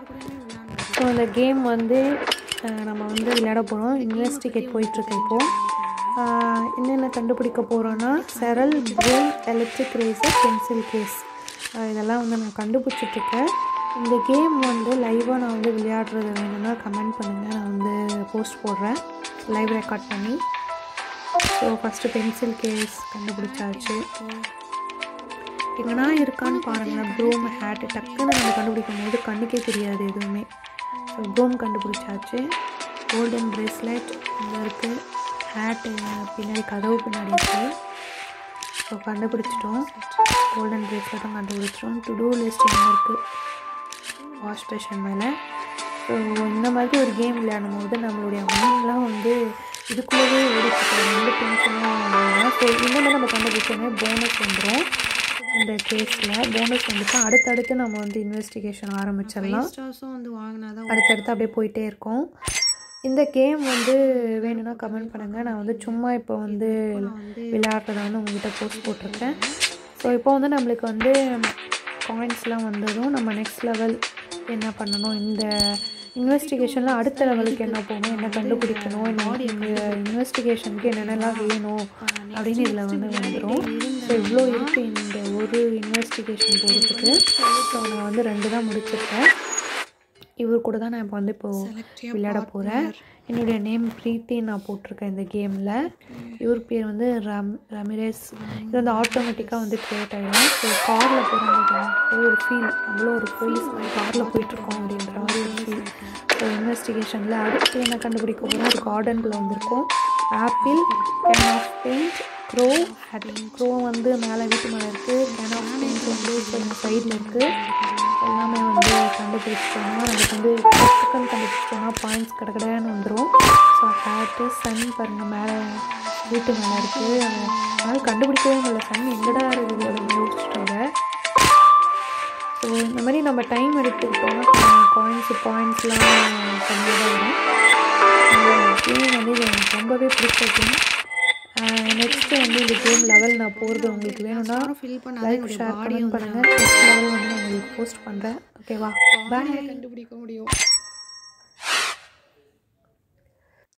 So இந்த game வந்து நம்ம வந்து விளையாட போகிறோம். இன்வெஸ்டிகேட் போயிட்டுருக்கு இப்போது. என்னென்ன கண்டுபிடிக்க போகிறோன்னா cereal, broom, electric razor, pencil case, இதெல்லாம் வந்து நான் கண்டுபிடிச்சிட்ருக்கேன். இந்த கேம் வந்து லைவாக நான் வந்து விளையாடுறது வேணும்னா கமெண்ட் பண்ணுங்கள், நான் வந்து போஸ்ட் போடுறேன் லைவ் ரெக்கார்ட் பண்ணி. ஸோ ஃபஸ்ட்டு பென்சில் கேஸ் கண்டுபிடிச்சாச்சு. எங்கன்னா இருக்கான்னு பாருங்கள். ப்ரூம், ஹேட்டு டக்குன்னு நம்ம கண்டுபிடிக்கும் போது கண்ணுக்கே தெரியாது எதுவுமே. ஸோ ப்ரூம் கண்டுபிடிச்சாச்சு. கோல்டன் ப்ரேஸ்லெட் இங்கே இருக்குது. ஹேட்டு பின்னாடி கதவு பின்னாடி இருக்குது. ஸோ கண்டுபிடிச்சிட்டோம். கோல்டன் ப்ரேஸ்லெட்டும் கண்டுபிடிச்சிட்டோம். டு டூ லிஸ்ட் எங்கே இருக்குது? வாஷ் பேஷன் மேலே. ஸோ இந்த மாதிரி ஒரு கேம் விளையாடும் போது நம்மளுடைய மைண்ட்லாம் வந்து இதுக்குள்ளவே ஓடிச்சுட்டோம், எந்த டென்ஷனும் இல்லைன்னா. ஸோ இந்த மாதிரி நம்ம கண்டுபிடிச்சோன்னே போனஸ் வந்துடும். இந்த கேஸில் போனஸ் வந்துட்டு அடுத்தடுத்து நம்ம வந்து இன்வெஸ்டிகேஷன் ஆரம்பிச்சிடலாம். வந்து வாங்கினாதான் அடுத்தடுத்து அப்படியே போயிட்டே இருக்கோம். இந்த கேம் வந்து வேணும்னா கமெண்ட் பண்ணுங்கள். நான் வந்து சும்மா இப்போ வந்து விளையாடுறத வந்து உங்கள்கிட்ட போஸ்ட் போட்டிருக்கேன். ஸோ இப்போ வந்து நம்மளுக்கு வந்து காயின்ஸ்லாம் வந்ததும் நம்ம நெக்ஸ்ட் லெவல் என்ன பண்ணணும், இந்த இன்வெஸ்டிகேஷனில் அடுத்த லெவலுக்கு என்ன போகணும், என்ன கண்டுபிடிக்கணும், இந்த இன்வெஸ்டிகேஷனுக்கு என்னென்னலாம் வேணும் அப்படின்னு இதில் வந்து வந்துடும். ஸோ இவ்வளோ இருக்குது இந்த ஒரு இன்வெஸ்டிகேஷன் போகிறதுக்கு. ஸோ நான் வந்து 2 தான் முடிச்சிருக்கேன். இவர் கூட தான் நான் இப்போ வந்து விளையாட போகிறேன். என்னுடைய நேம் ப்ரீத்தி நான் போட்டிருக்கேன் இந்த கேமில். இவர் பேர் வந்து ரமிரேஸ். இது வந்து ஆட்டோமேட்டிக்காக வந்து க்ரியேட் ஆகிடும். ஸோ காரில் போகிறவங்களுக்கு ஒரு ஃபீல், அவ்வளோ ஒரு போலீஸ் காரில் போயிட்டுருக்கோம் அப்படின்ற மாதிரி ஒரு ஃபீல். ஸோ இன்வெஸ்டிகேஷனில் அடுத்து என்ன கண்டுபிடிக்க போகிறோம், ஒரு கார்டனில் வந்திருக்கோம். Apple, can of paint, crow, hat. Crow வந்து மேலே வீட்டு மேலே இருக்குது. கேன் ஆஃப் பெயிண்ட் வந்து சைடில் இருக்குது. எல்லாமே வந்து கண்டுபிடிச்சிட்டோம்னா நமக்கு வந்து டக்குன்னு கண்டுபிடிச்சிட்டோம்னா பாயிண்ட்ஸ் கடன்னு வந்துடும். ஸோ ஹேட்டு, சன் பாருங்கள் மேலே வீட்டு மேலே இருக்குது. அதனால் கண்டுபிடிக்கவே முடியல, சன் எங்கடா இருக்குது அப்படின்னு யோசிச்சிட்டோங்க. ஸோ இந்த மாதிரி நம்ம டைம் எடுத்துக்கிட்டோம்னா பாயிண்ட்ஸ்லாம் கம்மியாக தான் வரும். கேம் வந்து இது எனக்கு ரொம்பவே பிடிச்சது. நெக்ஸ்ட்டு வந்து இந்த கேம் லெவல் நான் போகிறது உங்களுக்கு வேணும்னா லைக், ஷேர், கமெண்ட் பண்ணுங்கள். நெக்ஸ்ட் லெவல் வந்து நான் உங்களுக்கு போஸ்ட் பண்ணுறேன். ஓகேவா? பாய். கண்டுபிடிக்க முடியும்.